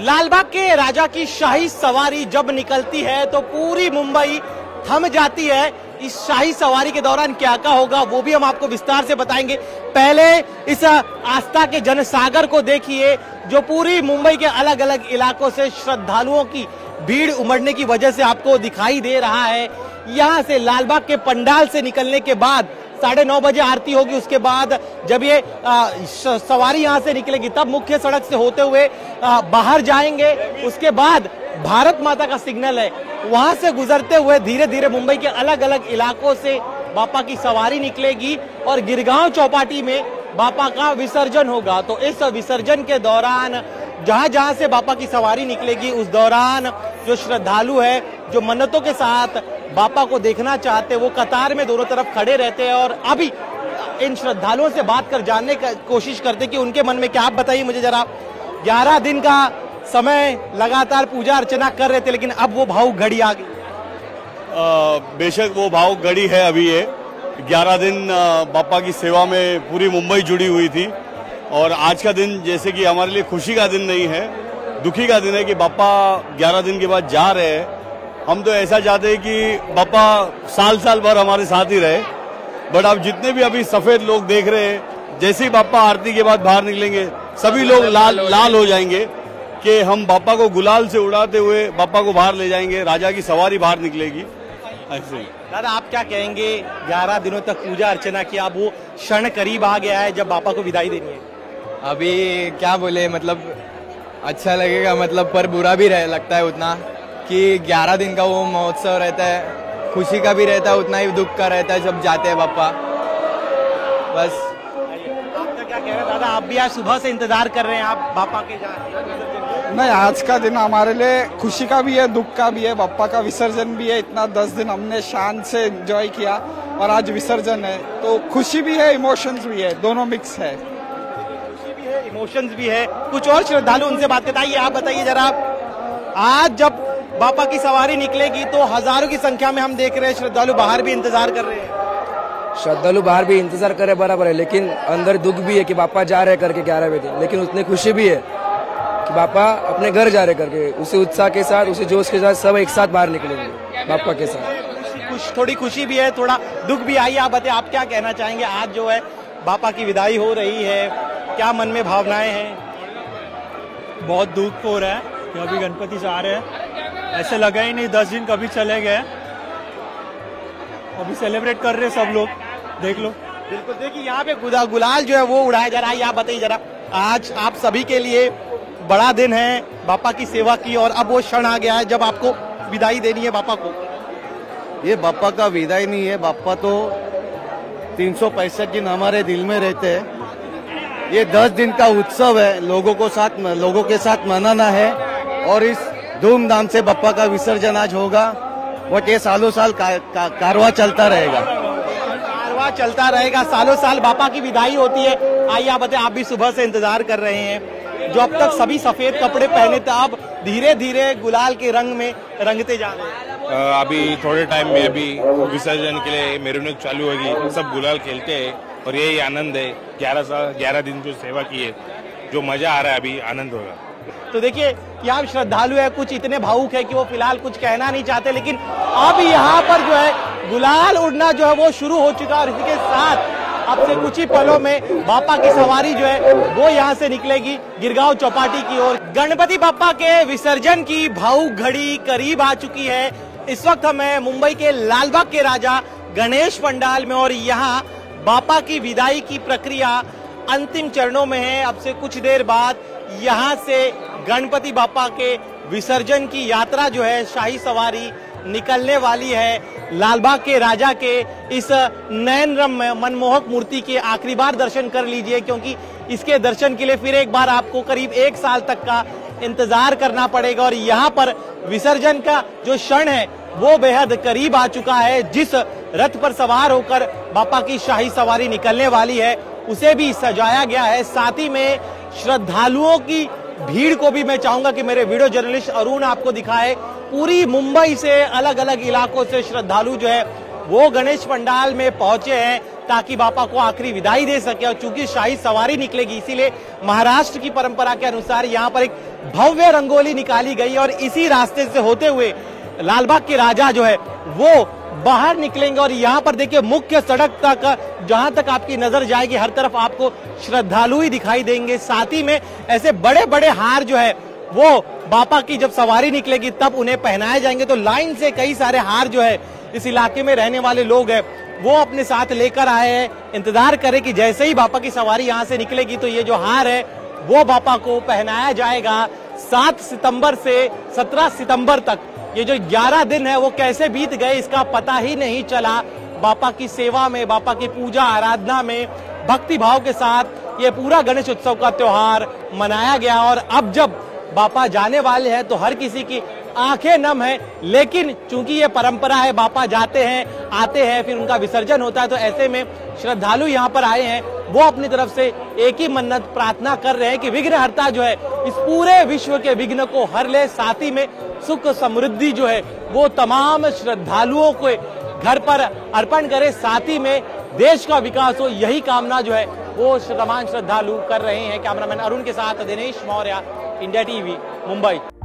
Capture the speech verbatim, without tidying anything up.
लालबाग के राजा की शाही सवारी जब निकलती है तो पूरी मुंबई थम जाती है। इस शाही सवारी के दौरान क्या क्या होगा वो भी हम आपको विस्तार से बताएंगे। पहले इस आस्था के जनसागर को देखिए जो पूरी मुंबई के अलग अलग इलाकों से श्रद्धालुओं की भीड़ उमड़ने की वजह से आपको दिखाई दे रहा है। यहाँ से लालबाग के पंडाल से निकलने के बाद साढ़े नौ बजे आरती होगी। उसके बाद जब ये आ, सवारी यहाँ से निकलेगी तब मुख्य सड़क से होते हुए आ, बाहर जाएंगे। उसके बाद भारत माता का सिग्नल है वहां से गुजरते हुए धीरे धीरे मुंबई के अलग अलग इलाकों से बापा की सवारी निकलेगी और गिरगांव चौपाटी में बापा का विसर्जन होगा। तो इस विसर्जन के दौरान जहां जहां से बापा की सवारी निकलेगी उस दौरान जो श्रद्धालु है जो मन्नतों के साथ बापा को देखना चाहते हैं वो कतार में दोनों तरफ खड़े रहते हैं। और अभी इन श्रद्धालुओं से बात कर जानने की कोशिश करते कि उनके मन में क्या। आप बताइए मुझे जरा, ग्यारह दिन का समय लगातार पूजा अर्चना कर रहे थे लेकिन अब वो भाव घड़ी आ गई। बेशक वो भाव घड़ी है। अभी ये ग्यारह दिन बापा की सेवा में पूरी मुंबई जुड़ी हुई थी और आज का दिन जैसे कि हमारे लिए खुशी का दिन नहीं है, दुखी का दिन है कि बापा ग्यारह दिन के बाद जा रहे हैं। हम तो ऐसा चाहते हैं कि बापा साल साल भर हमारे साथ ही रहे। बट अब जितने भी अभी सफेद लोग देख रहे हैं, जैसे ही बापा आरती के बाद बाहर निकलेंगे सभी लोग लाल लाल हो जाएंगे कि हम बापा को गुलाल से उड़ाते हुए बापा को बाहर ले जाएंगे। राजा की सवारी बाहर निकलेगी। ऐसे दादा आप क्या कहेंगे, ग्यारह दिनों तक पूजा अर्चना किया, अब वो क्षण करीब आ गया है जब बापा को विदाई देनी है। अभी क्या बोले, मतलब अच्छा लगेगा, मतलब पर बुरा भी रह लगता है उतना कि ग्यारह दिन का वो महोत्सव रहता है, खुशी का भी रहता है उतना ही दुख का रहता है जब जाते हैं बापा। बस आपका क्या कह रहे हैं दादा, आप भी आज सुबह से इंतजार कर रहे हैं आप बापा के जाने? नहीं, आज का दिन हमारे लिए खुशी का भी है, दुख का भी है। बापा का विसर्जन भी है। इतना दस दिन हमने शान से एंजॉय किया और आज विसर्जन है तो खुशी भी है, इमोशंस भी है, दोनों मिक्स है। खुशी भी है, इमोशंस भी है। कुछ और श्रद्धालु उनसे बात बताइए। आप बताइए जरा, आज जब बापा की सवारी निकलेगी तो हजारों की संख्या में हम देख रहे हैं श्रद्धालु बाहर भी इंतजार कर रहे हैं। श्रद्धालु बाहर भी इंतजार करे बराबर है, लेकिन अंदर दुख भी है कि बापा जा रहे करके ग्यारह बजे, लेकिन उतनी खुशी भी है कि बापा अपने घर जा रहे करके। उसी उत्साह के साथ, उसी जोश के साथ सब एक साथ बाहर निकलेंगे बापा के साथ। कुछ थोड़ी खुशी भी है, थोड़ा दुख भी। आइए आप बताइए, आप क्या कहना चाहेंगे। आज जो है बापा की विदाई हो रही है, क्या मन में भावनाएं हैं? बहुत दुख हो रहा है कि अभी गणपति से आ रहे हैं, ऐसे लगा ही नहीं दस दिन कभी चले गए। अभी सेलिब्रेट कर रहे सब लोग, देख लो। बिल्कुल, देखिए यहाँ पे गुलाल जो है वो उड़ाया जा रहा है। आप बताइए जरा, आज आप सभी के लिए बड़ा दिन है, बापा की सेवा की और अब वो क्षण आ गया है जब आपको विदाई देनी है बापा को। ये बापा का विदाई नहीं है, बापा तो तीन सौ पैंसठ दिन हमारे दिल में रहते हैं। ये दस दिन का उत्सव है, लोगों को साथ लोगों के साथ मनाना है और इस धूमधाम से बापा का विसर्जन आज होगा। बट ये सालों साल का, का, कारवा चलता रहेगा कारवा चलता रहेगा सालों साल बापा की विदाई होती है। आइए आप बताइए, आप भी सुबह से इंतजार कर रहे हैं। जो अब तक सभी सफेद कपड़े पहने थे अब धीरे धीरे गुलाल के रंग में रंगते जा रहे हैं। अभी थोड़े टाइम में अभी विसर्जन के लिए मेरूनक चालू होगी, सब गुलाल खेलते हैं और यही आनंद है। ग्यारह साल ग्यारह दिन जो सेवा की है, जो मजा आ रहा है अभी आनंद होगा। तो देखिए यहाँ श्रद्धालु है, कुछ इतने भावुक है कि वो फिलहाल कुछ कहना नहीं चाहते, लेकिन अब यहाँ पर जो है गुलाल उड़ना जो है वो शुरू हो चुका है और इसी के साथ अब से कुछ ही पलों में बापा की सवारी जो है वो यहाँ से निकलेगी गिरगांव चौपाटी की ओर। गणपति बापा के विसर्जन की भावुक घड़ी करीब आ चुकी है। इस वक्त हमें मुंबई के लालबाग के राजा गणेश पंडाल में और यहाँ बापा की विदाई की प्रक्रिया अंतिम चरणों में है। अब से कुछ देर बाद यहाँ से गणपति बापा के विसर्जन की यात्रा जो है, शाही सवारी निकलने वाली है। लालबाग के राजा के इस नयनरम मनमोहक मूर्ति के आखिरी बार दर्शन कर लीजिए, क्योंकि इसके दर्शन के लिए फिर एक बार आपको करीब एक साल तक का इंतजार करना पड़ेगा। और यहाँ पर विसर्जन का जो क्षण है वो बेहद करीब आ चुका है। जिस रथ पर सवार होकर बापा की शाही सवारी निकलने वाली है उसे भी सजाया गया है। साथ ही में श्रद्धालुओं की भीड़ को भी मैं चाहूंगा कि मेरे वीडियो जर्नलिस्ट अरुण आपको दिखाए। पूरी मुंबई से अलग अलग इलाकों से श्रद्धालु जो है वो गणेश पंडाल में पहुंचे हैं ताकि बापा को आखिरी विदाई दे सके। और चूंकि शाही सवारी निकलेगी इसीलिए महाराष्ट्र की परंपरा के अनुसार यहाँ पर एक भव्य रंगोली निकाली गई और इसी रास्ते से होते हुए लालबाग के राजा जो है वो बाहर निकलेंगे और यहाँ पर देखिए मुख्य सड़क तक जहां तक आपकी नजर जाएगी हर तरफ आपको श्रद्धालु ही दिखाई देंगे। साथ ही में ऐसे बड़े बड़े हार जो है वो बापा की जब सवारी निकलेगी तब उन्हें पहनाए जाएंगे। तो लाइन से कई सारे हार जो है इस इलाके में रहने वाले लोग हैं वो अपने साथ लेकर आए हैं, इंतजार करें कि जैसे ही बापा की सवारी यहाँ से निकलेगी तो ये जो हार है वो बापा को पहनाया जाएगा। सात सितंबर से सत्रह सितंबर तक ये जो ग्यारह दिन है वो कैसे बीत गए इसका पता ही नहीं चला। बापा की सेवा में, बापा की पूजा आराधना में भक्ति भाव के साथ ये पूरा गणेश उत्सव का त्योहार मनाया गया। और अब जब बापा जाने वाले हैं तो हर किसी की आंखें नम है, लेकिन चूंकि ये परंपरा है, बापा जाते हैं आते हैं फिर उनका विसर्जन होता है, तो ऐसे में श्रद्धालु यहाँ पर आए हैं वो अपनी तरफ से एक ही मन्नत प्रार्थना कर रहे हैं कि विघ्नहर्ता जो है इस पूरे विश्व के विघ्न को हर ले, साथ ही में सुख समृद्धि जो है वो तमाम श्रद्धालुओं को घर पर अर्पण करे, साथ ही में देश का विकास हो, यही कामना जो है वो तमाम श्रद्धालु कर रहे हैं। कैमरामैन अरुण के साथ दिनेश मौर्य, इंडिया टीवी, मुंबई।